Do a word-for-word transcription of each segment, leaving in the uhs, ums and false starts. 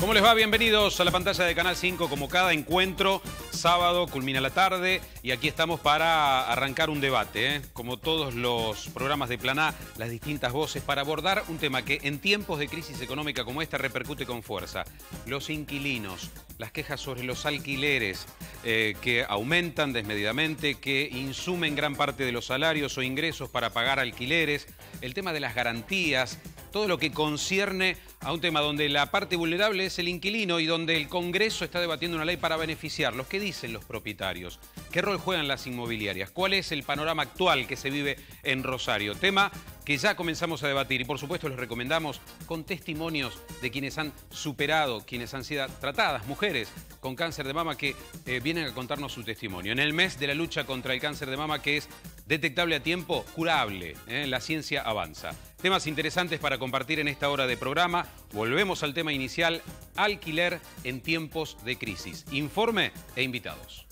¿Cómo les va? Bienvenidos a la pantalla de Canal cinco. Como cada encuentro, sábado culmina la tarde y aquí estamos para arrancar un debate, ¿eh? Como todos los programas de Plan A, las distintas voces para abordar un tema que en tiempos de crisis económica como esta repercute con fuerza. Los inquilinos, las quejas sobre los alquileres eh, que aumentan desmedidamente, que insumen gran parte de los salarios o ingresos para pagar alquileres, el tema de las garantías, todo lo que concierne a un tema donde la parte vulnerable es el inquilino y donde el Congreso está debatiendo una ley para beneficiarlos. ¿Qué dicen los propietarios? ¿Qué rol juegan las inmobiliarias? ¿Cuál es el panorama actual que se vive en Rosario? Tema que ya comenzamos a debatir y por supuesto les recomendamos con testimonios de quienes han superado, quienes han sido tratadas, mujeres con cáncer de mama que eh, vienen a contarnos su testimonio. En el mes de la lucha contra el cáncer de mama, que es detectable a tiempo, curable, ¿eh? La ciencia avanza. Temas interesantes para compartir en esta hora de programa. Volvemos al tema inicial, alquiler en tiempos de crisis. Informe e invitados.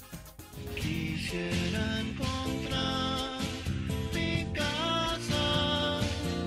Quisiera encontrar mi casa.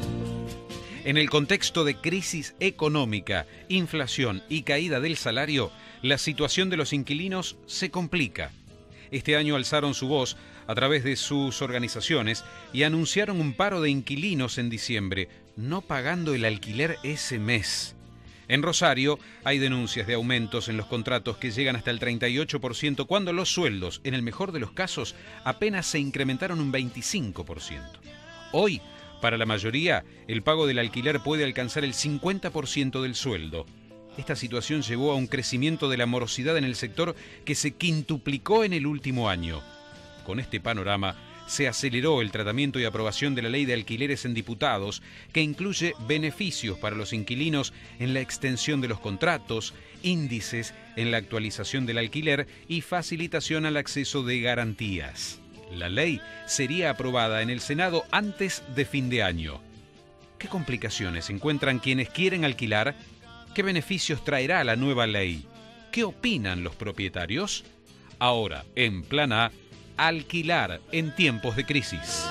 En el contexto de crisis económica, inflación y caída del salario, la situación de los inquilinos se complica. Este año alzaron su voz a través de sus organizaciones y anunciaron un paro de inquilinos en diciembre, no pagando el alquiler ese mes. En Rosario hay denuncias de aumentos en los contratos que llegan hasta el treinta y ocho por ciento, cuando los sueldos, en el mejor de los casos, apenas se incrementaron un veinticinco por ciento. Hoy, para la mayoría, el pago del alquiler puede alcanzar el cincuenta por ciento del sueldo. Esta situación llevó a un crecimiento de la morosidad en el sector que se quintuplicó en el último año. Con este panorama, se aceleró el tratamiento y aprobación de la ley de alquileres en diputados, que incluye beneficios para los inquilinos en la extensión de los contratos, índices en la actualización del alquiler y facilitación al acceso de garantías. La ley sería aprobada en el Senado antes de fin de año. ¿Qué complicaciones encuentran quienes quieren alquilar? ¿Qué beneficios traerá la nueva ley? ¿Qué opinan los propietarios? Ahora, en Plan A, alquilar en tiempos de crisis.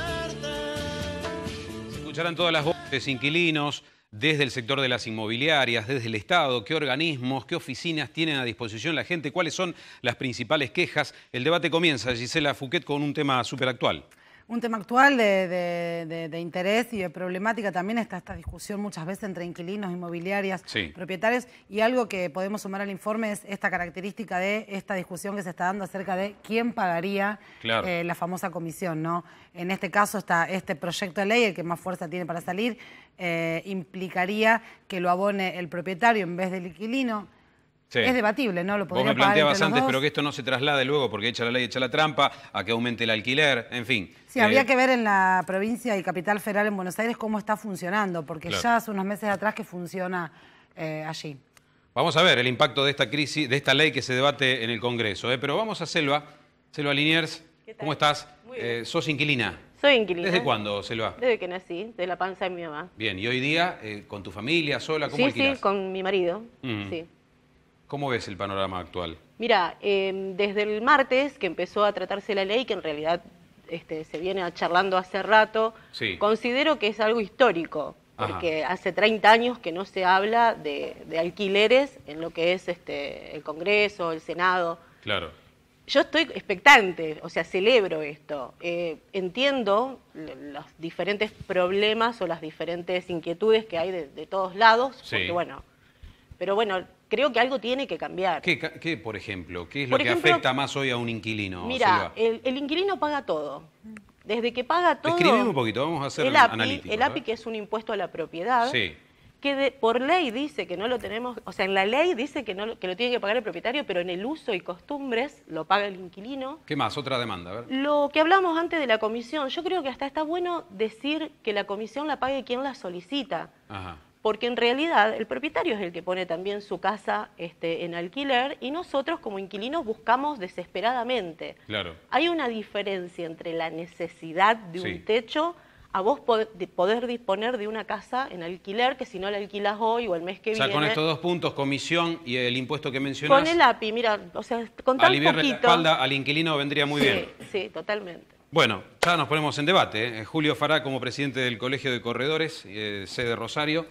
Se escucharán todas las voces, inquilinos, desde el sector de las inmobiliarias, desde el Estado, qué organismos, qué oficinas tienen a disposición la gente, cuáles son las principales quejas. El debate comienza, Gisela Fouquet, con un tema súper actual. Un tema actual de, de, de, de interés y de problemática. También está esta discusión muchas veces entre inquilinos, inmobiliarias, sí, propietarios. Y algo que podemos sumar al informe es esta característica de esta discusión que se está dando acerca de quién pagaría, claro, eh, la famosa comisión, ¿no? En este caso está este proyecto de ley, el que más fuerza tiene para salir, eh, implicaría que lo abone el propietario en vez del inquilino. Sí. Es debatible, ¿no? Lo podría Vos me planteabas antes, pero que esto no se traslade luego, porque echa la ley, echa la trampa, a que aumente el alquiler, en fin. Sí, eh... habría que ver en la provincia y capital federal en Buenos Aires cómo está funcionando, porque claro, ya hace unos meses atrás que funciona eh, allí. Vamos a ver el impacto de esta crisis, de esta ley que se debate en el Congreso, ¿eh? Pero vamos a Selva. Selva Liniers, ¿cómo estás? Muy bien. Eh, ¿Sos inquilina? Soy inquilina. ¿Desde cuándo, Selva? Desde que nací, de la panza de mi mamá. Bien, ¿y hoy día eh, con tu familia, sola, cómo sí, alquilás? Sí, con mi marido, mm. sí. ¿Cómo ves el panorama actual? Mira, eh, desde el martes que empezó a tratarse la ley, que en realidad este, se viene charlando hace rato, sí, considero que es algo histórico, porque Ajá. hace treinta años que no se habla de, de alquileres en lo que es este, el Congreso, el Senado. Claro. Yo estoy expectante, o sea, celebro esto. Eh, entiendo los diferentes problemas o las diferentes inquietudes que hay de, de todos lados, sí, porque bueno, pero bueno, creo que algo tiene que cambiar. ¿Qué, qué por ejemplo? ¿Qué es lo por que ejemplo, afecta más hoy a un inquilino? Mira, el, el inquilino paga todo. Desde que paga todo... Escribime un poquito, vamos a hacer el A P I, analítico. El A P I, que es un impuesto a la propiedad, sí, que de, por ley dice que no lo tenemos... O sea, en la ley dice que, no lo, que lo tiene que pagar el propietario, pero en el uso y costumbres lo paga el inquilino. ¿Qué más? Otra demanda, a ver. Lo que hablamos antes de la comisión, yo creo que hasta está bueno decir que la comisión la pague quien la solicita. Ajá. Porque en realidad el propietario es el que pone también su casa este, en alquiler y nosotros como inquilinos buscamos desesperadamente. Claro. Hay una diferencia entre la necesidad de un sí. techo a vos poder disponer de una casa en alquiler, que si no la alquilas hoy o el mes que viene... O sea, viene, con estos dos puntos, comisión y el impuesto que mencionás... Con el A P I, mira, o sea, contar un poquito... la espalda al inquilino vendría muy sí, bien. Sí, totalmente. Bueno, ya nos ponemos en debate. ¿eh? Julio Fará como presidente del Colegio de Corredores, eh, sede Rosario.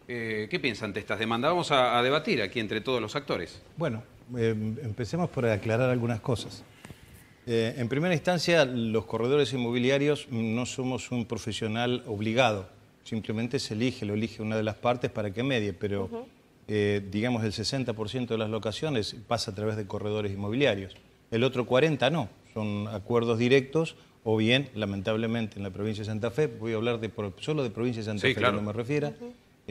Eh, ¿Qué piensa ante estas demandas? Vamos a, a debatir aquí entre todos los actores. Bueno, eh, empecemos por aclarar algunas cosas. Eh, en primera instancia, los corredores inmobiliarios no somos un profesional obligado. Simplemente se elige, lo elige una de las partes para que medie, pero uh-huh. eh, digamos el sesenta por ciento de las locaciones pasa a través de corredores inmobiliarios. El otro cuarenta por ciento no, son acuerdos directos o bien, lamentablemente, en la provincia de Santa Fe, voy a hablar de, solo de provincia de Santa sí, Fe, claro. cuando me refiera, uh-huh.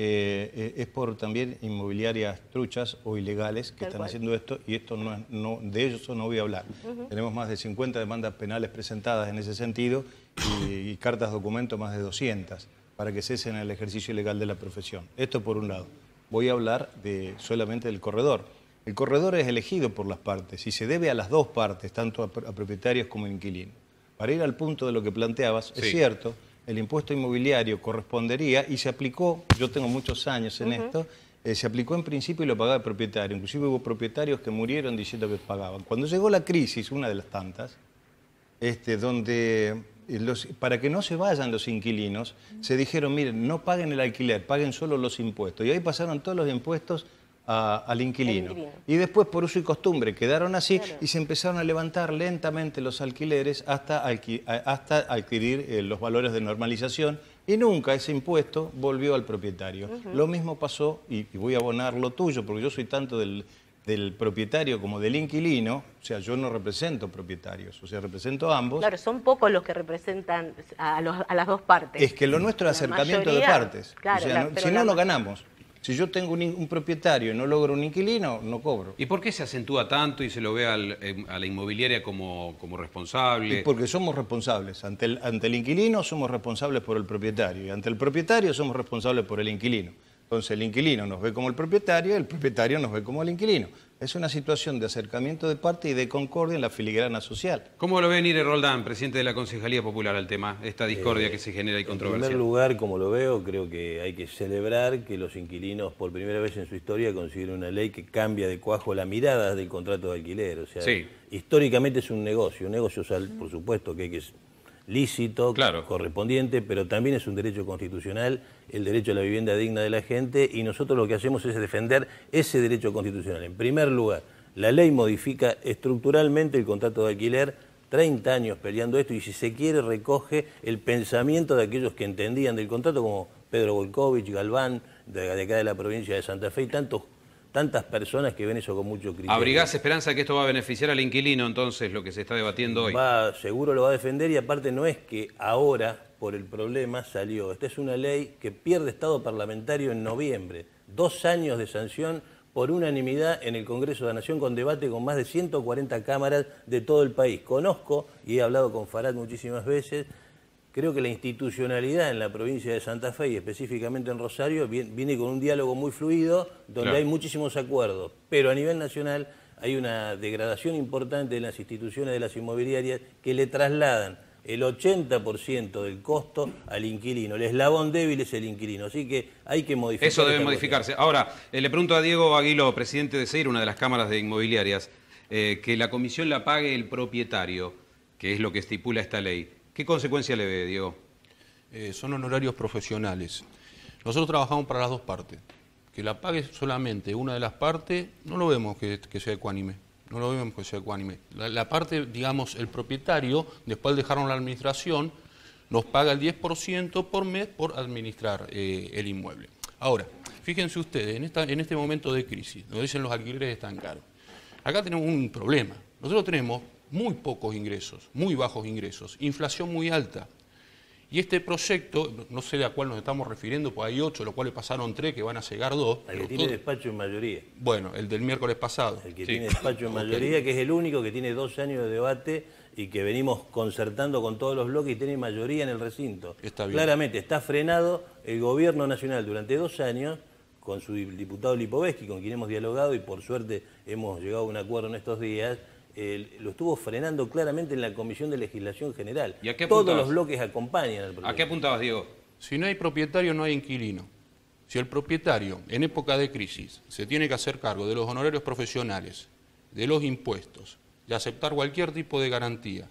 eh, es por también inmobiliarias truchas o ilegales que Tal están cual. haciendo esto, y esto no, es, no de ellos no voy a hablar. Uh-huh. Tenemos más de cincuenta demandas penales presentadas en ese sentido y, y cartas documento más de doscientas para que cesen el ejercicio ilegal de la profesión. Esto por un lado. Voy a hablar de, solamente del corredor. El corredor es elegido por las partes y se debe a las dos partes, tanto a, a propietarios como a inquilinos. Para ir al punto de lo que planteabas, sí. es cierto, el impuesto inmobiliario correspondería y se aplicó, yo tengo muchos años en uh-huh. esto, eh, se aplicó en principio y lo pagaba el propietario. Inclusive hubo propietarios que murieron diciendo que pagaban. Cuando llegó la crisis, una de las tantas, este, donde los, para que no se vayan los inquilinos, uh-huh. se dijeron, miren, no paguen el alquiler, paguen solo los impuestos. Y ahí pasaron todos los impuestos A, al inquilino. inquilino. Y después, por uso y costumbre, quedaron así claro. y se empezaron a levantar lentamente los alquileres hasta, alqui, hasta adquirir eh, los valores de normalización y nunca ese impuesto volvió al propietario. Uh-huh. Lo mismo pasó, y, y voy a abonar lo tuyo, porque yo soy tanto del, del propietario como del inquilino, o sea, yo no represento propietarios, o sea, represento a ambos. Claro, son pocos los que representan a, los, a las dos partes. Es que lo nuestro es acercamiento mayoría, de partes. Claro, o sea, la, no, si no, la... no ganamos. Si yo tengo un, un propietario y no logro un inquilino, no cobro. ¿Y por qué se acentúa tanto y se lo ve al, a la inmobiliaria como, como responsable? Y porque somos responsables. Ante el, ante el inquilino somos responsables por el propietario y ante el propietario somos responsables por el inquilino. Entonces el inquilino nos ve como el propietario y el propietario nos ve como el inquilino. Es una situación de acercamiento de parte y de concordia en la filigrana social. ¿Cómo lo ve Nire Roldán, presidente de la Concejalía Popular, al tema, esta discordia eh, que se genera y controversia? En primer lugar, como lo veo, creo que hay que celebrar que los inquilinos, por primera vez en su historia, consiguen una ley que cambia de cuajo la mirada del contrato de alquiler. O sea, sí. históricamente es un negocio, un negocio, por supuesto, que hay que... lícito, claro. correspondiente, pero también es un derecho constitucional, el derecho a la vivienda digna de la gente, y nosotros lo que hacemos es defender ese derecho constitucional. En primer lugar, la ley modifica estructuralmente el contrato de alquiler, treinta años peleando esto, y si se quiere recoge el pensamiento de aquellos que entendían del contrato, como Pedro Volkovich, Galván, de acá de la provincia de Santa Fe, y tantos tantas personas que ven eso con mucho criterio. ¿Abrigás esperanza que esto va a beneficiar al inquilino, entonces, lo que se está debatiendo hoy? Va, seguro lo va a defender, y aparte no es que ahora, por el problema, salió. Esta es una ley que pierde estado parlamentario en noviembre. Dos años de sanción por unanimidad en el Congreso de la Nación, con debate con más de ciento cuarenta cámaras de todo el país. Conozco, y he hablado con Farad muchísimas veces, creo que la institucionalidad en la provincia de Santa Fe y específicamente en Rosario viene con un diálogo muy fluido, donde claro. hay muchísimos acuerdos, pero a nivel nacional hay una degradación importante de las instituciones de las inmobiliarias que le trasladan el ochenta por ciento del costo al inquilino. El eslabón débil es el inquilino, así que hay que modificar. Eso debe modificarse. Cosa. Ahora, eh, le pregunto a Diego Aguilo, presidente de SEIR, una de las cámaras de inmobiliarias, eh, que la comisión la pague el propietario, que es lo que estipula esta ley. ¿Qué consecuencia le ve, Diego? Eh, son honorarios profesionales. Nosotros trabajamos para las dos partes. Que la pague solamente una de las partes, no lo vemos que, que sea ecuánime. No lo vemos que sea ecuánime. La, la parte, digamos, el propietario, después dejaron la administración, nos paga el diez por ciento por mes por administrar eh, el inmueble. Ahora, fíjense ustedes, en, esta, en este momento de crisis, donde dicen los alquileres están caros, acá tenemos un problema. Nosotros tenemos muy pocos ingresos, muy bajos ingresos, inflación muy alta. Y este proyecto, no sé a cuál nos estamos refiriendo, pues hay ocho, los cuales pasaron tres, que van a llegar dos. El que tiene todo... despacho en mayoría. Bueno, el del miércoles pasado. El que sí. tiene despacho en mayoría, okay. que es el único que tiene dos años de debate y que venimos concertando con todos los bloques y tiene mayoría en el recinto. Está bien. Claramente está frenado el gobierno nacional durante dos años, con su diputado Lipovetsky, con quien hemos dialogado y por suerte hemos llegado a un acuerdo en estos días. Eh, lo estuvo frenando claramente en la Comisión de Legislación General. ¿Y a qué Todos los bloques acompañan al proyecto. ¿A qué apuntabas, Diego? Si no hay propietario, no hay inquilino. Si el propietario, en época de crisis, se tiene que hacer cargo de los honorarios profesionales, de los impuestos, de aceptar cualquier tipo de garantía,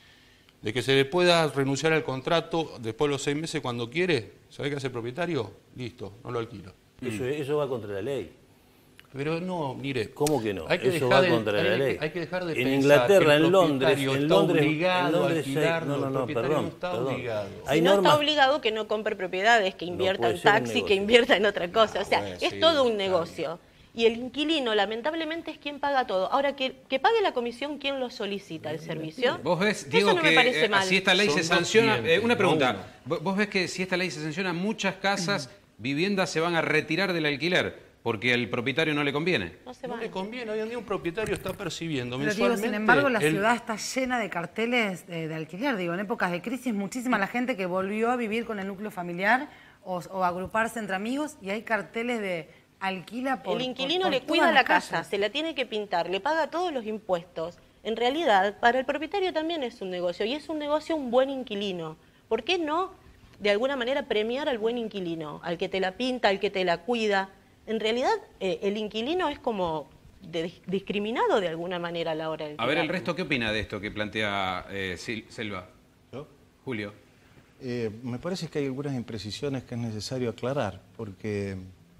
de que se le pueda renunciar al contrato después de los seis meses cuando quiere, ¿sabe qué hace el propietario? Listo, no lo alquilo. Eso, eso va contra la ley. Pero no, mire. ¿Cómo que no? Hay que Eso dejar va de, contra hay, la ley. Hay que dejar de en pensar Inglaterra, que el en Londres, propietario en está Londres, obligado en Londres a alquilarlo. no, no, no, el propietario perdón, no está perdón. obligado. Hay Si no normas... está obligado que no compre propiedades, que invierta puede en ser un taxi, que negocio. invierta en otra cosa. O sea, bueno, es sí, todo un claro. negocio. Y el inquilino, lamentablemente, es quien paga todo. Ahora, que, que pague la comisión, ¿quién lo solicita? ¿El servicio? Vos ves, Eso Diego, no me que parece eh, mal. si esta ley Son se dos sanciona... clientes, eh, una no pregunta. uno. Vos vos ves que si esta ley se sanciona, muchas casas, viviendas se van a retirar del alquiler porque al propietario no le conviene. No se No van. le conviene, hoy en día un propietario está percibiendo Pero digo, mensualmente... sin embargo, la el- ciudad está llena de carteles de, de alquiler. Digo, en épocas de crisis, muchísima la gente que volvió a vivir con el núcleo familiar o, o agruparse entre amigos y hay carteles de alquila por El inquilino por- le por cuida todas la las casa, calles. se la tiene que pintar, le paga todos los impuestos. En realidad, para el propietario también es un negocio, y es un negocio un buen inquilino. ¿Por qué no, de alguna manera, premiar al buen inquilino? Al que te la pinta, al que te la cuida. En realidad, eh, el inquilino es como de- discriminado de alguna manera a la hora del A ver, el resto, ¿qué opina de esto que plantea eh, Sil- Selva? ¿Yo? Julio. Eh, me parece que hay algunas imprecisiones que es necesario aclarar, porque,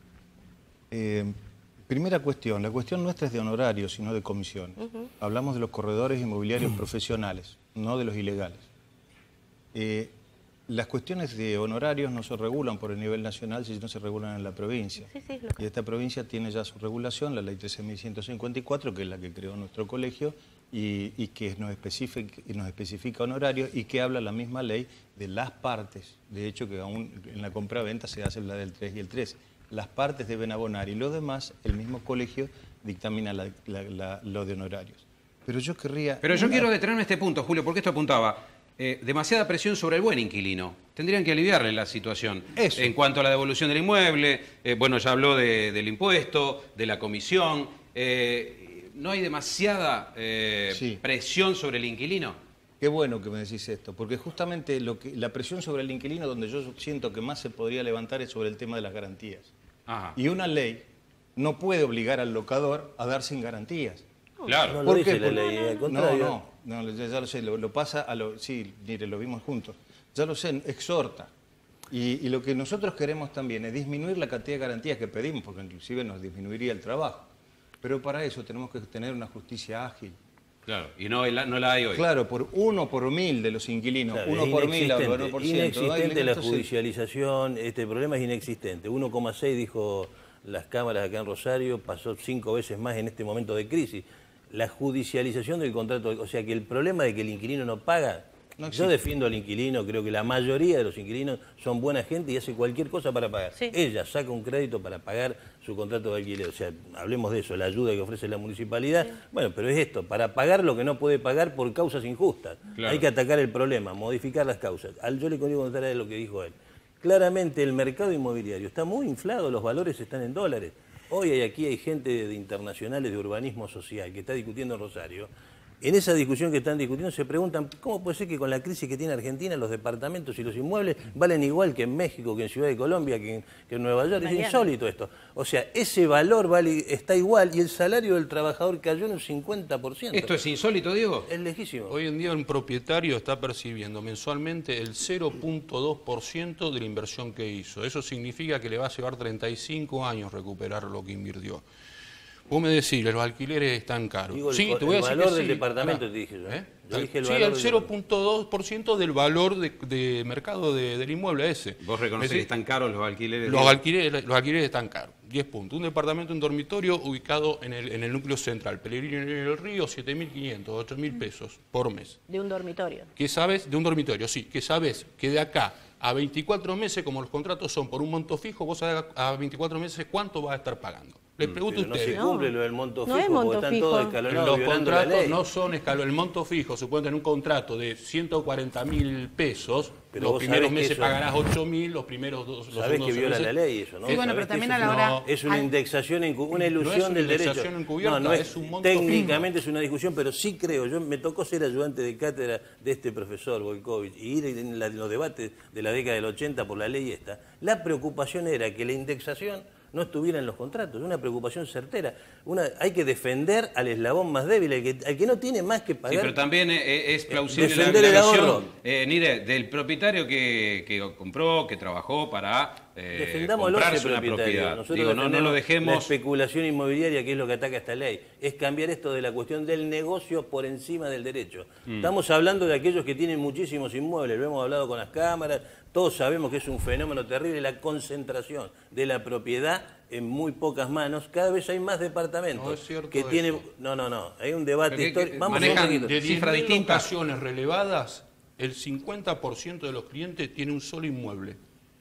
eh, primera cuestión, la cuestión nuestra es de honorarios, sino de comisiones. Uh-huh. Hablamos de los corredores inmobiliarios profesionales, no de los ilegales. Eh, las cuestiones de honorarios no se regulan por el nivel nacional, sino se regulan en la provincia. Sí, sí, lo... Y esta provincia tiene ya su regulación, la ley trece mil ciento cincuenta y cuatro, que es la que creó nuestro colegio, y, y que nos especifica, nos especifica honorarios y que habla la misma ley de las partes. De hecho, que aún en la compra-venta se hace la del tres y el tres. Las partes deben abonar y lo demás, el mismo colegio dictamina la, la, la, lo de honorarios. Pero yo querría... Pero yo quiero detenerme en este punto, Julio, porque esto apuntaba. Eh, demasiada presión sobre el buen inquilino. Tendrían que aliviarle la situación. Eso. En cuanto a la devolución del inmueble, eh, bueno, ya habló de, del impuesto, de la comisión. Eh, ¿No hay demasiada eh, Sí. presión sobre el inquilino? Qué bueno que me decís esto, porque justamente lo que, la presión sobre el inquilino donde yo siento que más se podría levantar es sobre el tema de las garantías. Ajá. Y una ley no puede obligar al locador a dar sin garantías. Claro. No lo ¿Por dice qué? la Porque- ley, al No, contrario. no, no, ya, ya lo sé, lo, lo pasa a lo... Sí, mire, lo vimos juntos. Ya lo sé, exhorta. Y, y lo que nosotros queremos también es disminuir la cantidad de garantías que pedimos, porque inclusive nos disminuiría el trabajo. Pero para eso tenemos que tener una justicia ágil. Claro, y no, la- no la hay hoy. Claro, por uno por mil de los inquilinos, Claro, uno es por mil, inexistente, uno por ciento. inexistente la Entonces, judicialización, este problema es inexistente. uno coma seis dijo las cámaras acá en Rosario, pasó cinco veces más en este momento de crisis. La judicialización del contrato, o sea que el problema de que el inquilino no paga, No yo existe. defiendo al inquilino, creo que la mayoría de los inquilinos son buena gente y hace cualquier cosa para pagar. Sí. Ella saca un crédito para pagar su contrato de alquiler, o sea, hablemos de eso, la ayuda que ofrece la municipalidad. Sí. Bueno, pero es esto, para pagar lo que no puede pagar por causas injustas. Claro. Hay que atacar el problema, modificar las causas. Al, yo le quiero contar a él lo que dijo él. Claramente el mercado inmobiliario está muy inflado, los valores están en dólares. Hoy hay, aquí hay gente de internacionales de urbanismo social que está discutiendo en Rosario. En esa discusión que están discutiendo se preguntan cómo puede ser que con la crisis que tiene Argentina los departamentos y los inmuebles valen igual que en México, que en Ciudad de Colombia, que en, que en Nueva York. Es insólito esto. O sea, ese valor vale, está igual y el salario del trabajador cayó en un cincuenta por ciento. ¿Esto es insólito, Diego? Es lejísimo. Hoy en día un propietario está percibiendo mensualmente el cero punto dos por ciento de la inversión que hizo. Eso significa que le va a llevar treinta y cinco años recuperar lo que invirtió. Vos me decís, los alquileres están caros. Digo, el, sí, el te voy a decir valor que del sí. departamento, Pará. te dije yo. ¿Eh? Yo dije el Sí, valor el del- cero punto dos por ciento del valor de, de mercado de- del inmueble ese. Vos reconocés Me que decís, están caros los alquileres. Los Diego? alquileres, los alquileres están caros. diez puntos. Un departamento, un dormitorio ubicado en el, en el núcleo central. Pellegrini en el Río, siete mil quinientos, ocho mil pesos por mes. De un dormitorio. ¿Qué sabes? De un dormitorio, sí. Que sabes que de acá a veinticuatro meses, como los contratos son por un monto fijo, vos sabés a veinticuatro meses cuánto vas a estar pagando. Les pregunto a Pero no ustedes. se cumple lo del monto No fijo es monto porque están fijo. todos escalonados Los violando la contratos ley. no son escalonados. El monto fijo, supongo en un contrato de ciento cuarenta mil pesos, Pero los vos primeros sabés que meses eso- pagarás ocho mil, los primeros dos los Sabés segundos que viola meses- la ley eso, ¿no? Sí, bueno, Sabés pero que también eso a la es hora... una- Es una al- indexación, encu- una ilusión No es una del derecho. indexación encubierta, no, no es, es un monto técnicamente es una discusión, pero sí creo, yo me tocó ser ayudante de cátedra de este profesor Boykovich y ir en, la- en los debates de la década del ochenta por la ley esta. La preocupación era que la indexación no estuviera en los contratos, una preocupación certera. Una, hay que defender al eslabón más débil, al que, al que no tiene más que pagar. Sí, pero también eh, es plausible la, defender la el visión, ahorro. eh, Nire, del propietario que, que compró, que trabajó para eh, comprarse una propiedad. Nosotros Digo, no, no lo dejemos... La especulación inmobiliaria, que es lo que ataca esta ley, es cambiar esto de la cuestión del negocio por encima del derecho. Mm. Estamos hablando de aquellos que tienen muchísimos inmuebles, lo hemos hablado con las cámaras, todos sabemos que es un fenómeno terrible, la concentración de la propiedad en muy pocas manos. Cada vez hay más departamentos no es cierto que tienen... No, no, no, hay un debate histórico. Vamos manejan de cifras distintas. Locaciones relevadas, el cincuenta por ciento de los clientes tiene un solo inmueble.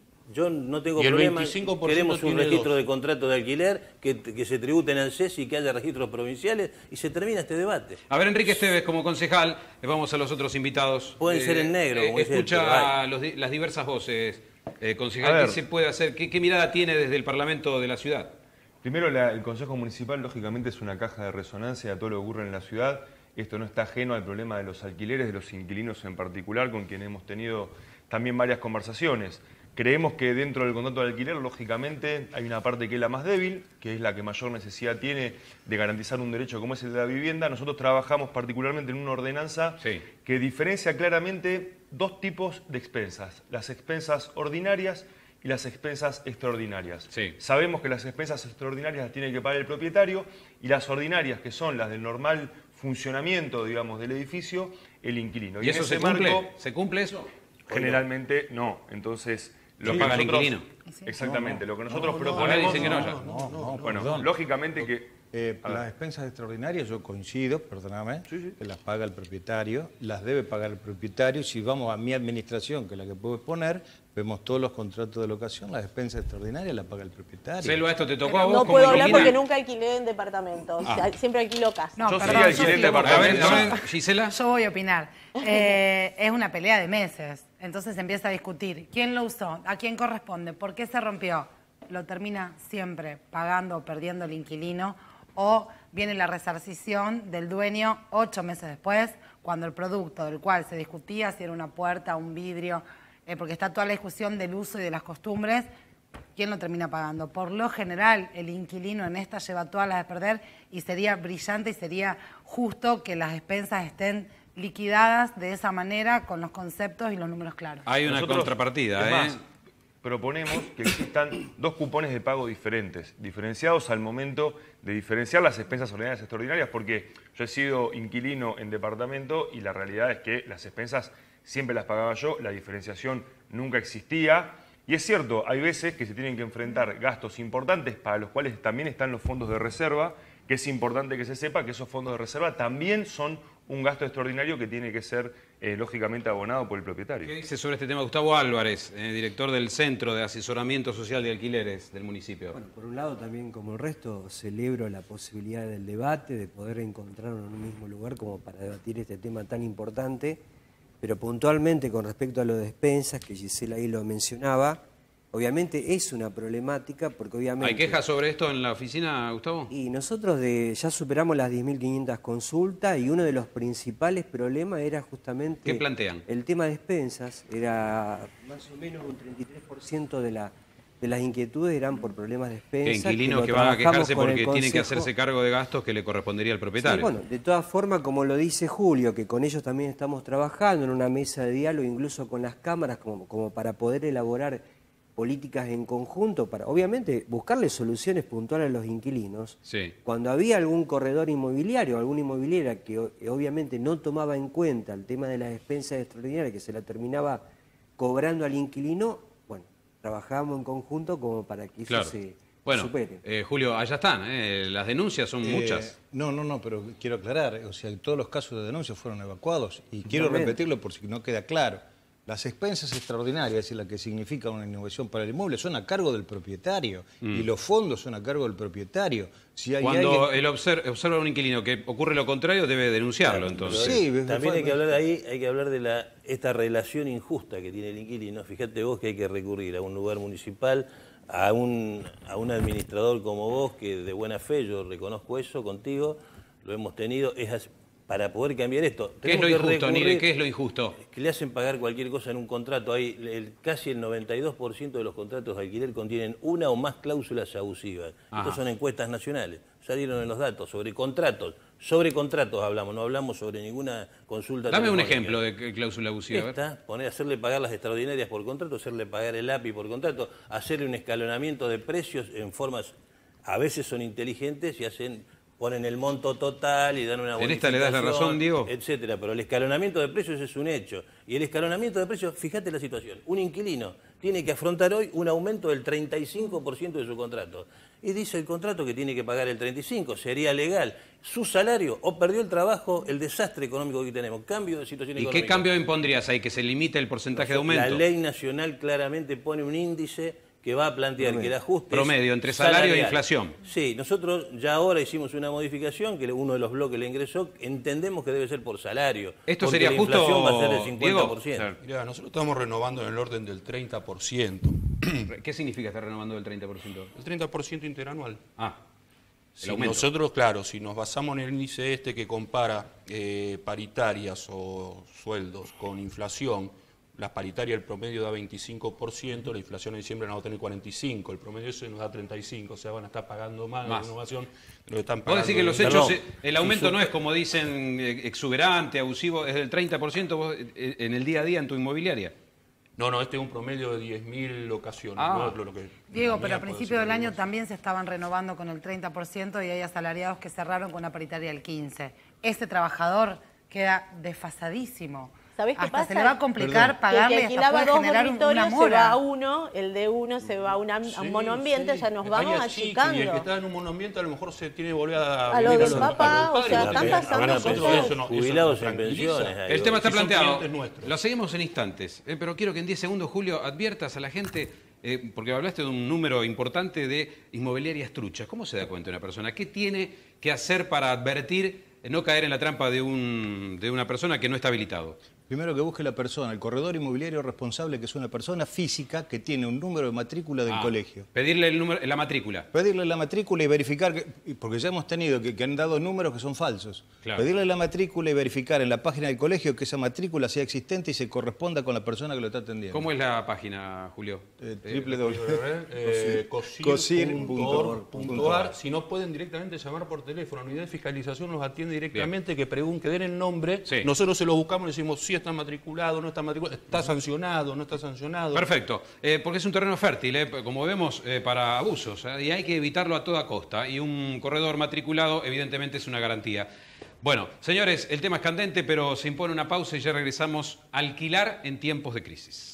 Yo no tengo problema, queremos un registro dos. de contrato de alquiler, que, que se tribute en ANSES y que haya registros provinciales y se termina este debate. A ver, Enrique Esteves, como concejal, vamos a los otros invitados. Pueden eh, ser en negro. Eh, escucha los, las diversas voces. Eh, concejal, ¿qué se puede hacer? ¿Qué, ¿Qué mirada tiene desde el Parlamento de la ciudad? Primero, la, el Consejo Municipal, lógicamente, es una caja de resonancia a todo lo que ocurre en la ciudad. Esto no está ajeno al problema de los alquileres, de los inquilinos en particular, con quien hemos tenido también varias conversaciones. Creemos que dentro del contrato de alquiler, lógicamente, hay una parte que es la más débil, que es la que mayor necesidad tiene de garantizar un derecho como es el de la vivienda. Nosotros trabajamos particularmente en una ordenanza sí. que diferencia claramente dos tipos de expensas, las expensas ordinarias y las expensas extraordinarias. Sí. Sabemos que las expensas extraordinarias las tiene que pagar el propietario y las ordinarias, que son las del normal funcionamiento, digamos, del edificio, el inquilino. ¿Y, y eso se cumple? Marco, ¿Se cumple eso? Generalmente no. Entonces... Lo paga el inquilino. Exactamente, no, no, lo que nosotros no, proponemos... Ahora dicen que no, ya. No, no, no, bueno, perdón. lógicamente que... Eh, las expensas extraordinarias, yo coincido, perdóname, sí, sí. que las paga el propietario, las debe pagar el propietario. Si vamos a mi administración, que es la que puedo poner, vemos todos los contratos de locación, las expensas extraordinarias las paga el propietario. Selva, esto te tocó Pero a vos. No como puedo hablar inquilina. porque nunca alquilé en departamentos, ah. siempre alquilo casa. No, yo perdón, sí alquilé en departamentos. Yo, Gisela. Yo voy a opinar. Eh, es una pelea de meses, entonces se empieza a discutir. ¿Quién lo usó? ¿A quién corresponde? ¿Por qué se rompió? Lo termina siempre pagando o perdiendo el inquilino, o viene la resarcición del dueño ocho meses después, cuando el producto del cual se discutía si era una puerta, un vidrio, eh, porque está toda la discusión del uso y de las costumbres, ¿quién lo termina pagando? Por lo general, el inquilino en esta lleva todas las de perder y sería brillante y sería justo que las expensas estén liquidadas de esa manera con los conceptos y los números claros. Hay una Nosotros, contrapartida, ¿eh? Más, proponemos que existan dos cupones de pago diferentes, diferenciados al momento de diferenciar las expensas ordinarias y extraordinarias, porque yo he sido inquilino en departamento y la realidad es que las expensas siempre las pagaba yo, la diferenciación nunca existía. Y es cierto, hay veces que se tienen que enfrentar gastos importantes para los cuales también están los fondos de reserva, que es importante que se sepa que esos fondos de reserva también son un gasto extraordinario que tiene que ser, eh, lógicamente, abonado por el propietario. ¿Qué dice sobre este tema Gustavo Álvarez, eh, director del Centro de Asesoramiento Social de Alquileres del municipio? Bueno, por un lado también, como el resto, celebro la posibilidad del debate, de poder encontrarnos en un mismo lugar como para debatir este tema tan importante, pero puntualmente con respecto a lo de despensas, que Gisela ahí lo mencionaba, obviamente es una problemática porque obviamente... ¿Hay quejas sobre esto en la oficina, Gustavo? Y nosotros de, ya superamos las diez mil quinientas consultas y uno de los principales problemas era justamente... ¿Qué plantean? El tema de despensas. Era más o menos un treinta y tres por ciento de, la, de las inquietudes eran por problemas de despensas. ¿Qué inquilinos que, que van a quejarse porque tienen que hacerse cargo de gastos que le correspondería al propietario? Sí, bueno, de todas formas, como lo dice Julio, que con ellos también estamos trabajando en una mesa de diálogo, incluso con las cámaras, como, como para poder elaborar políticas en conjunto para, obviamente, buscarle soluciones puntuales a los inquilinos. Sí. Cuando había algún corredor inmobiliario, alguna inmobiliaria que obviamente no tomaba en cuenta el tema de las expensas extraordinarias, que se la terminaba cobrando al inquilino, bueno, trabajábamos en conjunto como para que eso claro. se bueno, supere. Eh, Julio, allá están, eh, las denuncias son eh, muchas. No, no, no, pero quiero aclarar, o sea, todos los casos de denuncia fueron evacuados y quiero repetirlo por si no queda claro. Las expensas extraordinarias, es decir, la que significa una innovación para el inmueble, son a cargo del propietario mm. y los fondos son a cargo del propietario. Si hay Cuando alguien... él observa, observa a un inquilino que ocurre lo contrario, debe denunciarlo, claro, entonces. Sí, también hay que hablar ahí, hay que hablar de la, esta relación injusta que tiene el inquilino. Fíjate vos que hay que recurrir a un lugar municipal, a un, a un administrador como vos, que de buena fe, yo reconozco eso contigo, lo hemos tenido, es para poder cambiar esto. ¿Qué es lo injusto, Nire? ¿Qué es lo injusto? Que le hacen pagar cualquier cosa en un contrato. Hay el, casi el noventa y dos por ciento de los contratos de alquiler contienen una o más cláusulas abusivas. Ajá. Estas son encuestas nacionales, salieron en los datos sobre contratos. Sobre contratos hablamos, no hablamos sobre ninguna consulta. Dame un ejemplo de cláusula abusiva. Esta, poner, hacerle pagar las extraordinarias por contrato, hacerle pagar el A P I por contrato, hacerle un escalonamiento de precios en formas, a veces son inteligentes y hacen... ponen el monto total y dan una bonificación. ¿En esta le das la razón, Diego? Etcétera, pero el escalonamiento de precios es un hecho. Y el escalonamiento de precios, fíjate la situación, un inquilino tiene que afrontar hoy un aumento del treinta y cinco por ciento de su contrato. Y dice el contrato que tiene que pagar el treinta y cinco por ciento, sería legal. Su salario, o perdió el trabajo, el desastre económico que tenemos, cambio de situación ¿Y económica. ¿Y qué cambio impondrías ahí? ¿Que se limite el porcentaje de aumento? La ley nacional claramente pone un índice que va a plantear promedio. que el ajuste... Promedio, entre salario salarial. e inflación. Sí, nosotros ya ahora hicimos una modificación, que uno de los bloques le ingresó, entendemos que debe ser por salario. ¿Esto sería la justo, inflación va a ser del cincuenta por ciento. Diego? Mirá, nosotros estamos renovando en el orden del treinta por ciento. ¿Qué significa estar renovando del treinta por ciento? El treinta por ciento interanual. Ah, si nosotros, claro, si nos basamos en el índice este que compara eh, paritarias o sueldos con inflación, las paritarias, el promedio da veinticinco por ciento, la inflación en diciembre nos va a tener cuarenta y cinco por ciento, el promedio ese nos da treinta y cinco por ciento, o sea, van a estar pagando más, más. la innovación de lo que están pagando. Vos decís que los hechos, Perdón, el aumento si no es como dicen exuberante, abusivo, es del treinta por ciento vos, en el día a día en tu inmobiliaria. No, no, este es un promedio de diez mil locaciones. Ah. No, lo que Diego, pero a principios del año también se estaban renovando con el treinta por ciento y hay asalariados que cerraron con una paritaria del quince por ciento. Ese trabajador queda desfasadísimo. ¿Sabés qué Hasta pasa? se le va a complicar Perdón. pagarle, que alquilaba hasta puede dos generar dormitorios, una se mora. va a uno, el de uno se va a, una, sí, a un monoambiente, sí. ya nos Hay vamos chico, achicando. Y el que está en un monoambiente a lo mejor se tiene que volver a... A lo del papá, o sea, están pasando cosas. Jubilados en pensiones. El tema está planteado. Nuestros. Lo seguimos en instantes, eh, pero quiero que en diez segundos, Julio, adviertas a la gente, eh, porque hablaste de un número importante de inmobiliarias truchas. ¿Cómo se da cuenta una persona? ¿Qué tiene que hacer para advertir, eh, no caer en la trampa de, un, de una persona que no está habilitado? Primero que busque la persona, el corredor inmobiliario responsable, que es una persona física que tiene un número de matrícula del ah, colegio. Pedirle el número, la matrícula. Pedirle la matrícula y verificar, que, porque ya hemos tenido que, que han dado números que son falsos. Claro. Pedirle la matrícula y verificar en la página del colegio que esa matrícula sea existente y se corresponda con la persona que lo está atendiendo. ¿Cómo es la página, Julio? Eh, triple doble cosir punto org punto ar. Si no pueden directamente llamar por teléfono, la unidad de fiscalización nos atiende directamente, que pregunten, que den el nombre, sí. Nosotros se lo buscamos y decimos sí está matriculado, no está matriculado, está sancionado, no está sancionado. Perfecto, eh, porque es un terreno fértil, eh, como vemos, eh, para abusos, eh, y hay que evitarlo a toda costa, y un corredor matriculado evidentemente es una garantía. Bueno, señores, el tema es candente, pero se impone una pausa y ya regresamos a alquilar en tiempos de crisis.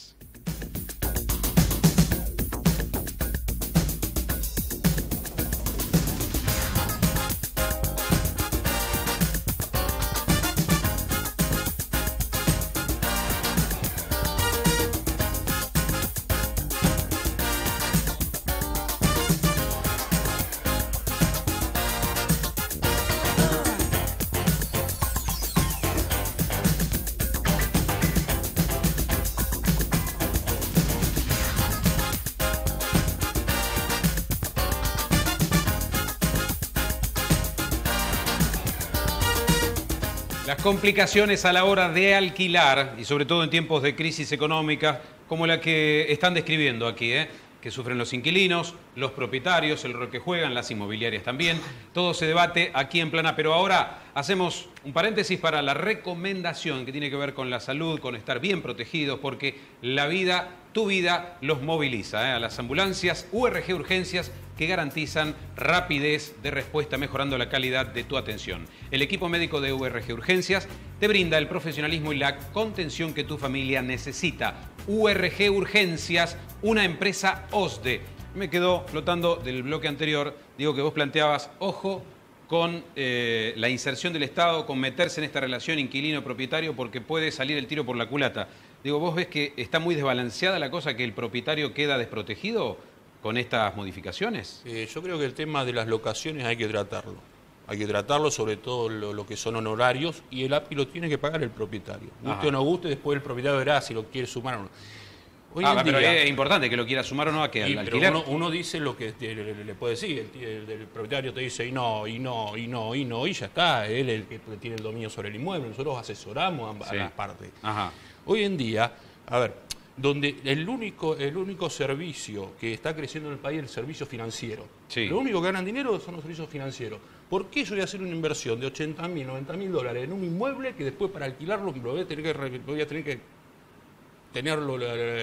Las complicaciones a la hora de alquilar, y sobre todo en tiempos de crisis económica, como la que están describiendo aquí, ¿eh? que sufren los inquilinos, los propietarios, el rol que juegan, las inmobiliarias también. Todo se debate aquí en Plana, pero ahora hacemos un paréntesis para la recomendación que tiene que ver con la salud, con estar bien protegidos, porque la vida, tu vida, los moviliza, ¿eh? a las ambulancias U R G Urgencias, que garantizan rapidez de respuesta, mejorando la calidad de tu atención. El equipo médico de U R G Urgencias te brinda el profesionalismo y la contención que tu familia necesita. U R G Urgencias, una empresa O S D. Me quedó flotando del bloque anterior, digo que vos planteabas, ojo con eh, la inserción del Estado, con meterse en esta relación inquilino-propietario, porque puede salir el tiro por la culata. Digo, ¿vos ves que está muy desbalanceada la cosa, que el propietario queda desprotegido con estas modificaciones? Eh, yo creo que el tema de las locaciones hay que tratarlo. Hay que tratarlo, sobre todo lo, lo que son honorarios, y el A P I lo tiene que pagar el propietario. Guste o no guste, después el propietario verá si lo quiere sumar o no. Hoy ah, en pero día, es importante que lo quiera sumar o no a que al pero alquiler. uno, uno dice lo que le, le, le puede decir, el, el, el propietario te dice y no, y no, y no, y no, y ya está, él es el que tiene el dominio sobre el inmueble, nosotros asesoramos a, sí. a las partes. Ajá. Hoy en día, a ver, donde el único, el único servicio que está creciendo en el país es el servicio financiero. Sí. Lo único que ganan dinero son los servicios financieros. ¿Por qué yo voy a hacer una inversión de ochenta mil, noventa mil dólares en un inmueble que después para alquilarlo lo voy a tener que, voy a tener que tenerlo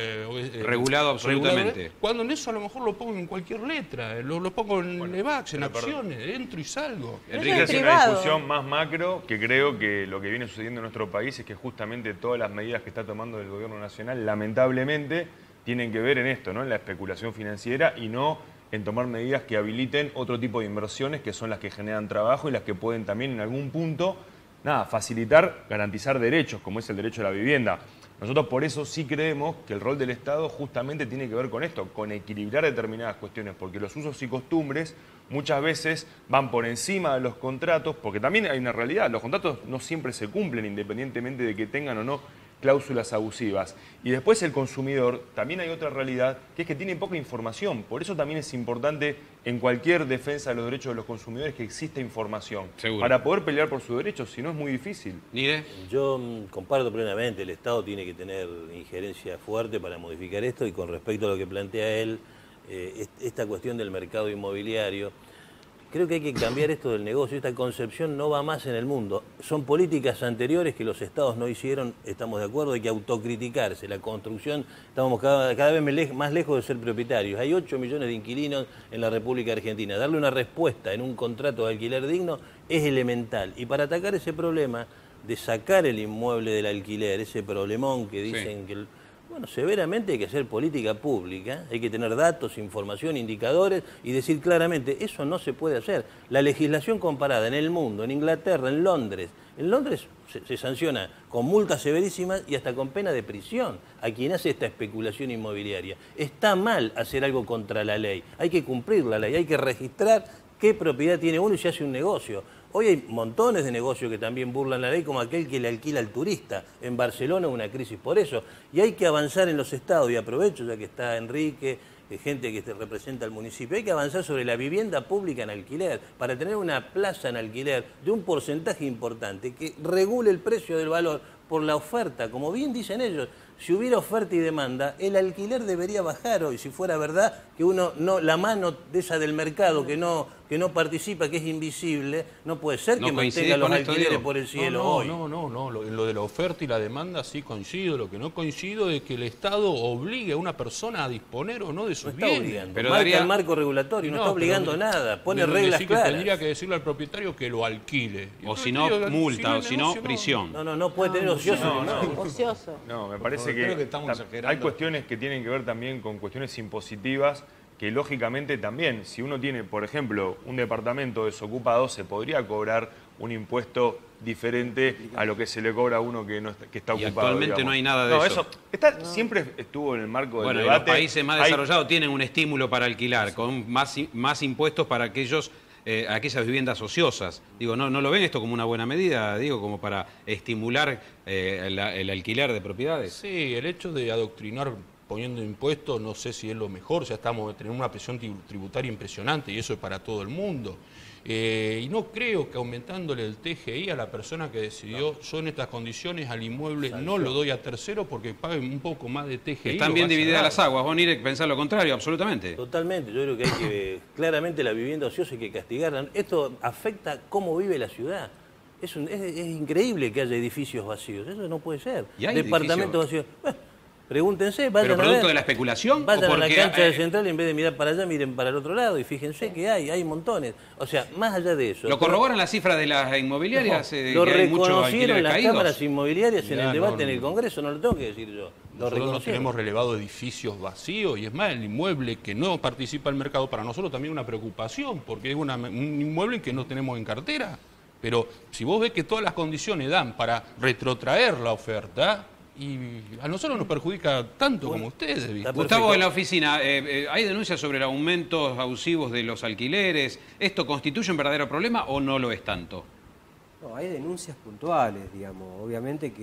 eh, regulado absolutamente? Regulado, cuando en eso a lo mejor lo pongo en cualquier letra, lo, lo pongo en bueno, EVAX, en acciones, perdón. entro y salgo. Enrique hace una discusión más macro que creo que lo que viene sucediendo en nuestro país es que justamente todas las medidas que está tomando el gobierno nacional lamentablemente tienen que ver en esto, ¿no? En la especulación financiera y no en tomar medidas que habiliten otro tipo de inversiones que son las que generan trabajo y las que pueden también en algún punto, nada, facilitar, garantizar derechos, como es el derecho a la vivienda. Nosotros por eso sí creemos que el rol del Estado justamente tiene que ver con esto, con equilibrar determinadas cuestiones, porque los usos y costumbres muchas veces van por encima de los contratos, porque también hay una realidad, los contratos no siempre se cumplen independientemente de que tengan o no cláusulas abusivas. Y después el consumidor, también hay otra realidad, que es que tiene poca información. Por eso también es importante en cualquier defensa de los derechos de los consumidores que exista información. Seguro. Para poder pelear por sus derechos, si no es muy difícil. ¿Nide? Yo mm, comparto plenamente, el Estado tiene que tener injerencia fuerte para modificar esto y con respecto a lo que plantea él, eh, esta cuestión del mercado inmobiliario, creo que hay que cambiar esto del negocio. Esta concepción no va más en el mundo. Son políticas anteriores que los estados no hicieron, estamos de acuerdo, hay que autocriticarse. La construcción, estamos cada, cada vez más lejos de ser propietarios. Hay ocho millones de inquilinos en la República Argentina. Darle una respuesta en un contrato de alquiler digno es elemental. Y para atacar ese problema de sacar el inmueble del alquiler, ese problemón que dicen sí. que... El, Bueno, severamente hay que hacer política pública, hay que tener datos, información, indicadores y decir claramente, eso no se puede hacer. La legislación comparada en el mundo, en Inglaterra, en Londres, en Londres se, se sanciona con multas severísimas y hasta con pena de prisión a quien hace esta especulación inmobiliaria. Está mal hacer algo contra la ley, hay que cumplir la ley, hay que registrar qué propiedad tiene uno y se hace un negocio. Hoy hay montones de negocios que también burlan la ley, como aquel que le alquila al turista. En Barcelona una crisis por eso. Y hay que avanzar en los estados, y aprovecho ya que está Enrique, gente que representa al municipio, hay que avanzar sobre la vivienda pública en alquiler, para tener una plaza en alquiler de un porcentaje importante que regule el precio del valor por la oferta, como bien dicen ellos. Si hubiera oferta y demanda, el alquiler debería bajar hoy, si fuera verdad que uno no, la mano de esa del mercado que no, que no participa, que es invisible, no puede ser que no mantenga los alquileres por el cielo no, no, hoy. No, no, no, lo, en lo de la oferta y la demanda sí coincido. Lo que no coincido es que el Estado obligue a una persona a disponer o no de sus no bienes. Obligando. Pero marca daría... el marco regulatorio, no, no está obligando pero, nada, pone reglas claras. Que tendría que decirle al propietario que lo alquile. O si no, multa, o si no, prisión. No, no, no puede tener ocioso. No, no, no. ocioso. No, me parece que, que estamos hay cuestiones que tienen que ver también con cuestiones impositivas que lógicamente también, si uno tiene, por ejemplo, un departamento desocupado, se podría cobrar un impuesto diferente a lo que se le cobra a uno que, no está, que está y ocupado. Actualmente digamos. no hay nada de no, eso. eso está, no. Siempre estuvo en el marco del bueno, debate. Los países más hay... desarrollados tienen un estímulo para alquilar, con más, más impuestos para aquellos... Eh, aquellas viviendas ociosas. Digo, ¿no, ¿no lo ven esto como una buena medida? Digo, como para estimular eh, el, el alquiler de propiedades. Sí, el hecho de adoctrinar poniendo impuestos, no sé si es lo mejor, ya estamos teniendo una presión tributaria impresionante y eso es para todo el mundo. Eh, y no creo que aumentándole el T G I a la persona que decidió, no. yo en estas condiciones al inmueble Sanción. no lo doy a tercero porque paguen un poco más de T G I. Están bien divididas las aguas, vos Nire pensar lo contrario, absolutamente. Totalmente, yo creo que hay que, claramente la vivienda ociosa hay que castigarla. Esto afecta cómo vive la ciudad. Es, un, es, es increíble que haya edificios vacíos, eso no puede ser. Departamentos vacíos. Bueno, pregúntense, vayan ¿Pero producto a ver, de la especulación? Vayan ¿o a la cancha hay... de Central y en vez de mirar para allá, miren para el otro lado y fíjense que hay, hay montones. O sea, más allá de eso. ¿Lo corroboran las cifras de las inmobiliarias? No, eh, lo que hay reconocieron las caídos? cámaras inmobiliarias en Mirá, el debate no, en el Congreso, no lo tengo que decir yo. Lo nosotros no tenemos relevado edificios vacíos y es más, el inmueble que no participa en el mercado para nosotros también es una preocupación porque es una, un inmueble que no tenemos en cartera. Pero si vos ves que todas las condiciones dan para retrotraer la oferta, y a nosotros nos perjudica tanto bueno, como ustedes. ¿Viste? Gustavo, en la oficina, eh, eh, ¿hay denuncias sobre el aumentos abusivos de los alquileres? ¿Esto constituye un verdadero problema o no lo es tanto? No, hay denuncias puntuales, digamos. Obviamente que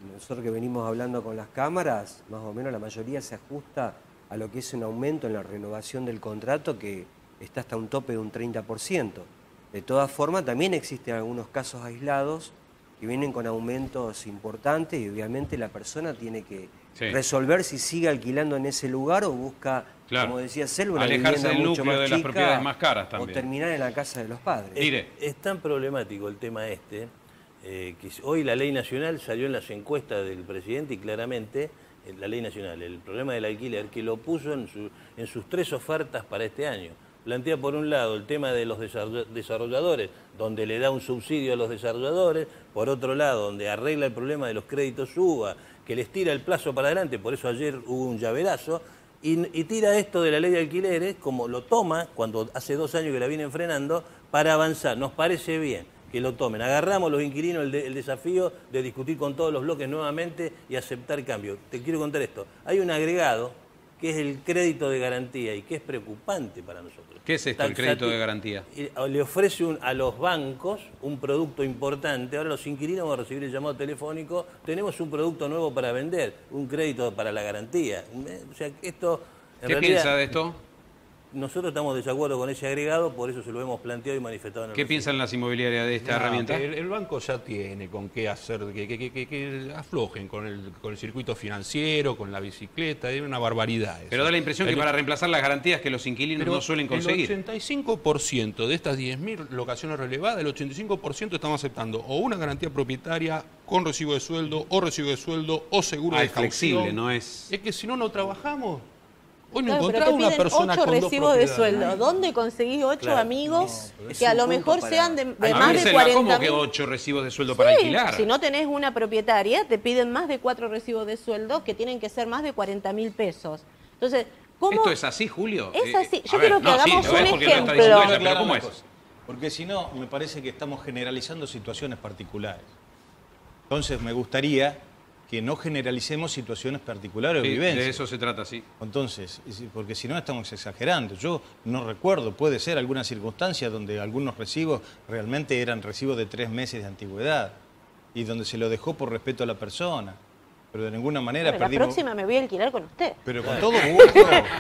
nosotros que venimos hablando con las cámaras, más o menos la mayoría se ajusta a lo que es un aumento en la renovación del contrato que está hasta un tope de un treinta por ciento. De todas formas, también existen algunos casos aislados que vienen con aumentos importantes y obviamente la persona tiene que sí. resolver si sigue alquilando en ese lugar o busca, claro. como decía Selva, una alejarse del mucho núcleo más de chica, las propiedades más caras también. O terminar en la casa de los padres. Es, es tan problemático el tema este, eh, que hoy la ley nacional salió en las encuestas del presidente y claramente, eh, la ley nacional, el problema del alquiler, que lo puso en, su, en sus tres ofertas para este año. Plantea por un lado el tema de los desarrolladores, donde le da un subsidio a los desarrolladores, por otro lado, donde arregla el problema de los créditos U B A, que les tira el plazo para adelante, por eso ayer hubo un llaverazo, y, y tira esto de la ley de alquileres, como lo toma, cuando hace dos años que la vienen frenando, para avanzar. Nos parece bien que lo tomen. Agarramos los inquilinos el, de, el desafío de discutir con todos los bloques nuevamente y aceptar cambio. Te quiero contar esto. Hay un agregado que es el crédito de garantía y que es preocupante para nosotros. ¿Qué es esto, el crédito de garantía? Le ofrece un, a los bancos un producto importante. Ahora los inquilinos van a recibir el llamado telefónico. Tenemos un producto nuevo para vender, un crédito para la garantía. O sea, esto... ¿Qué realidad, piensa de esto? Nosotros estamos de desacuerdo con ese agregado, por eso se lo hemos planteado y manifestado en el ¿Qué piensan las inmobiliarias de esta no, herramienta? El, el banco ya tiene con qué hacer, que, que, que, que aflojen con el, con el circuito financiero, con la bicicleta, es una barbaridad eso. Pero da la impresión el, que para reemplazar las garantías que los inquilinos no suelen conseguir. El ochenta y cinco por ciento de estas diez mil locaciones relevadas, el ochenta y cinco por ciento estamos aceptando o una garantía propietaria con recibo de sueldo, o recibo de sueldo, o seguro ah, de es flexible, no es... Es que si no, no trabajamos. Hoy no claro, encontrás una persona ocho con recibos de sueldo. ¿Dónde conseguís ocho claro, amigos no, que a lo mejor para... sean de, de a más de cuarenta mil? ¿Cómo que ocho recibos de sueldo sí, para alquilar? Si no tenés una propietaria, te piden más de cuatro recibos de sueldo que tienen que ser más de cuarenta mil pesos. Entonces, ¿cómo? ¿Esto es así, Julio? Es así. Yo eh, quiero ver, que no, hagamos sí, un ejemplo. Ella, pero ¿cómo es? Porque si no, me parece que estamos generalizando situaciones particulares. Entonces, me gustaría que no generalicemos situaciones particulares sí, o vivencias. De eso se trata, sí. Entonces, porque si no estamos exagerando. Yo no recuerdo, puede ser alguna circunstancia donde algunos recibos realmente eran recibos de tres meses de antigüedad y donde se lo dejó por respeto a la persona. Pero de ninguna manera bueno, perdimos... La próxima me voy a alquilar con usted. Pero con todo gusto.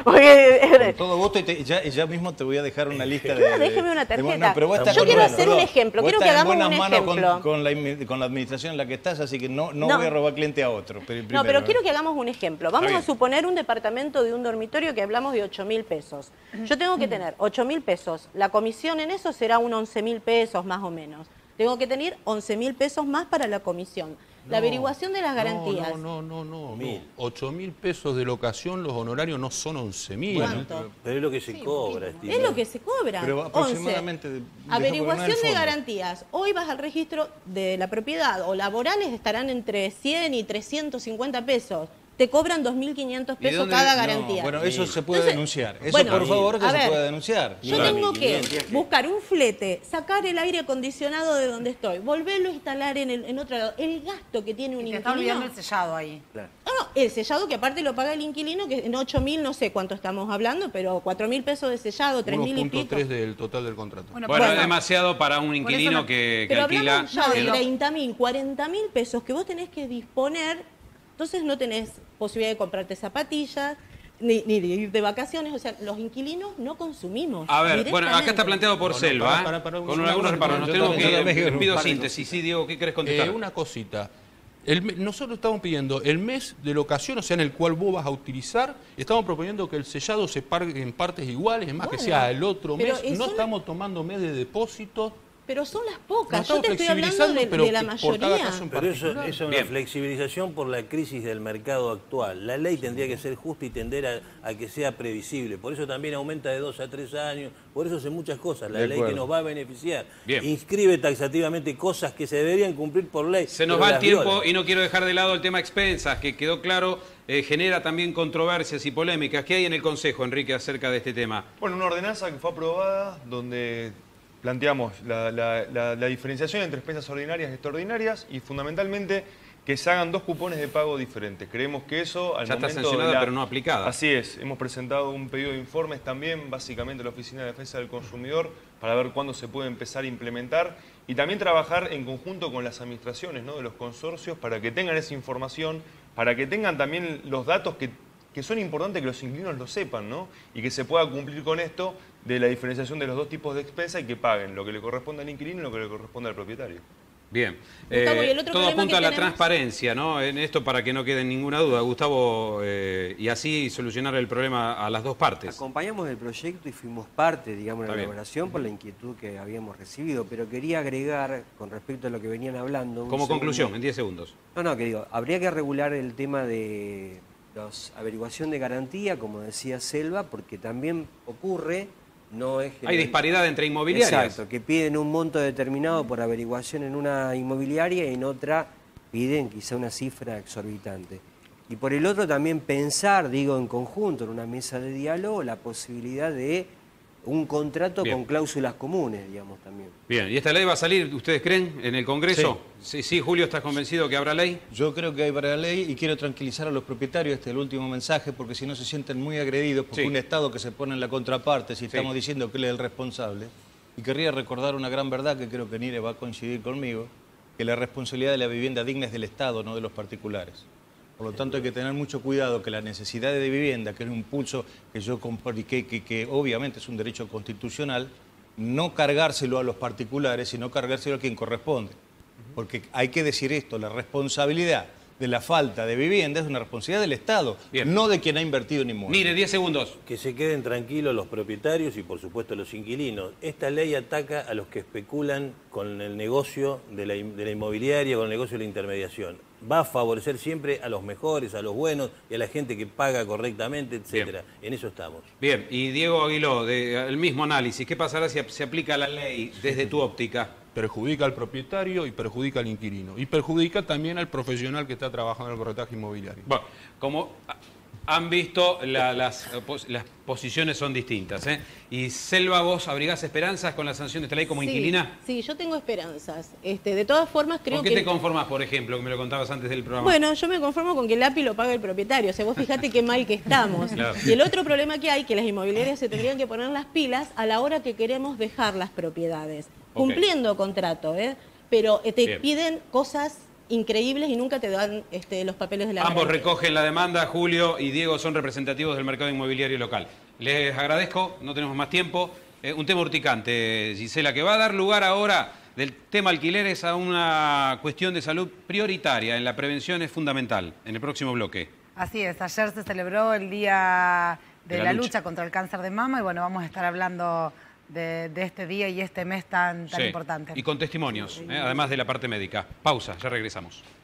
con todo gusto y te, ya, ya mismo te voy a dejar una lista de... Claro, déjeme una tarjeta. De, no, pero vos estás Yo quiero con, hacer un ejemplo, quiero que hagamos un ejemplo. Con, con, la, con la administración en la que estás, así que no, no, no. voy a robar cliente a otro. Primero, no, pero ¿eh? quiero que hagamos un ejemplo. Vamos a suponer un departamento de un dormitorio que hablamos de ocho mil pesos. Yo tengo que tener ocho mil pesos. La comisión en eso será un once mil pesos más o menos. Tengo que tener once mil pesos más para la comisión. La no, averiguación de las garantías. No, no, no, no. no. ocho mil pesos de locación, los honorarios no son once mil. Bueno, pero, pero es lo que se sí, cobra. Es lo que se cobra. Pero aproximadamente... once. Averiguación de garantías. Hoy vas al registro de la propiedad o laborales estarán entre cien y trescientos cincuenta pesos. Te cobran dos mil quinientos pesos cada garantía. No, bueno, eso sí. se puede Entonces, denunciar. Eso, bueno, por favor, que a se ver, puede denunciar. Yo claro. tengo que buscar un flete, sacar el aire acondicionado de donde estoy, volverlo a instalar en, el, en otro lado. El gasto que tiene un y te inquilino... está olvidando el sellado ahí. Claro. No, no, el sellado que aparte lo paga el inquilino, que en ocho mil, no sé cuánto estamos hablando, pero cuatro mil pesos de sellado, tres mil y pico. uno punto tres del total del contrato. Bueno, bueno, bueno, es demasiado para un inquilino no, que, que pero alquila... Pero hablamos ya de treinta mil, cuarenta mil pesos que vos tenés que disponer. Entonces no tenés posibilidad de comprarte zapatillas, ni, ni de ir de vacaciones. O sea, los inquilinos no consumimos. A ver, bueno, acá está planteado por no, Selva, no, para, para, para, con algunos reparos. Nos tenemos que... Pido síntesis. Sí, Diego, ¿qué querés contestar? Eh, una cosita. El, nosotros estamos pidiendo el mes de locación, o sea, en el cual vos vas a utilizar, estamos proponiendo que el sellado se pague en partes iguales, es más bueno, que sea el otro mes. No estamos la... tomando mes de depósito. Pero son las pocas, yo te estoy hablando de, de la mayoría. Pero eso, eso es una Bien. flexibilización por la crisis del mercado actual. La ley tendría que ser justa y tender a, a que sea previsible. Por eso también aumenta de dos a tres años. Por eso hace muchas cosas. La de ley acuerdo. que nos va a beneficiar. Bien. Inscribe taxativamente cosas que se deberían cumplir por ley. Se nos va el tiempo viola. y no quiero dejar de lado el tema expensas, que quedó claro, eh, genera también controversias y polémicas. ¿Qué hay en el Consejo, Enrique, acerca de este tema? Bueno, una ordenanza que fue aprobada donde... planteamos la, la, la, la diferenciación entre expensas ordinarias y extraordinarias y fundamentalmente que se hagan dos cupones de pago diferentes. Creemos que eso al ya momento está sancionada, de la... pero no aplicada. Así es, hemos presentado un pedido de informes también, básicamente a la Oficina de Defensa del Consumidor, para ver cuándo se puede empezar a implementar y también trabajar en conjunto con las administraciones, ¿no?, de los consorcios, para que tengan esa información, para que tengan también los datos que, que son importantes que los inquilinos lo sepan, ¿no?, y que se pueda cumplir con esto de la diferenciación de los dos tipos de expensa y que paguen lo que le corresponde al inquilino y lo que le corresponde al propietario. Bien, Gustavo, eh, ¿y el otro todo problema apunta a que la tenemos? transparencia, ¿no? En esto para que no quede ninguna duda, Gustavo, eh, y así solucionar el problema a las dos partes. Acompañamos el proyecto y fuimos parte, digamos, de Está la bien. elaboración por la inquietud que habíamos recibido, pero quería agregar, con respecto a lo que venían hablando... un Como segundo- conclusión, en diez segundos. No, no, que digo, habría que regular el tema de la averiguación de garantía, como decía Selva, porque también ocurre... No es Hay disparidad entre inmobiliarias. Exacto, que piden un monto determinado por averiguación en una inmobiliaria y en otra piden quizá una cifra exorbitante. Y por el otro también pensar, digo, en conjunto, en una mesa de diálogo, la posibilidad de un contrato Bien. con cláusulas comunes, digamos, también. Bien, ¿y esta ley va a salir, ustedes creen, en el Congreso? Sí, sí, sí, Julio, ¿estás convencido que habrá ley? Yo creo que hay para la ley y quiero tranquilizar a los propietarios, este es el último mensaje, porque si no se sienten muy agredidos, porque Sí. un Estado que se pone en la contraparte, si Sí. estamos diciendo que él es el responsable. Y querría recordar una gran verdad que creo que Nire va a coincidir conmigo, que la responsabilidad de la vivienda digna es del Estado, no de los particulares. Por lo tanto, hay que tener mucho cuidado que la necesidad de vivienda, que es un impulso que yo comparto y que, que, que obviamente es un derecho constitucional, no cargárselo a los particulares, sino cargárselo a quien corresponde. Porque hay que decir esto, la responsabilidad de la falta de vivienda es una responsabilidad del Estado, Bien. no de quien ha invertido en inmuebles. Mire, diez segundos. Que se queden tranquilos los propietarios y por supuesto los inquilinos. Esta ley ataca a los que especulan con el negocio de la, de la inmobiliaria, con el negocio de la intermediación. Va a favorecer siempre a los mejores, a los buenos y a la gente que paga correctamente, etcétera. En eso estamos. Bien, y Diego Aguiló, de, el mismo análisis, ¿qué pasará si se aplica la ley desde tu óptica? Perjudica al propietario y perjudica al inquilino. Y perjudica también al profesional que está trabajando en el corretaje inmobiliario. Bueno, como han visto, la, las, las posiciones son distintas, ¿eh? Y Selva, ¿vos abrigás esperanzas con la sanción de esta ley como Sí, inquilina? Sí, yo tengo esperanzas. Este, de todas formas, creo ¿Con qué que... te conformás, por ejemplo, que me lo contabas antes del programa? Bueno, yo me conformo con que el A P I lo pague el propietario. O sea, vos fijate qué mal que estamos. Claro. Y el otro problema que hay, que las inmobiliarias se tendrían que poner las pilas a la hora que queremos dejar las propiedades. Ok. Cumpliendo contrato, ¿eh? Pero eh, te Bien. piden cosas increíbles y nunca te dan este, los papeles de la Ambos garantía. recogen la demanda, Julio y Diego son representativos del mercado inmobiliario local. Les agradezco, no tenemos más tiempo. Eh, un tema urticante, Gisela, que va a dar lugar ahora del tema alquileres a una cuestión de salud prioritaria. En la prevención es fundamental. En el próximo bloque. Así es, ayer se celebró el Día de, De la la, lucha. lucha contra el cáncer de mama y bueno, vamos a estar hablando de, de este día y este mes tan, tan Sí, importante. y con testimonios, eh, además de la parte médica. Pausa, ya regresamos.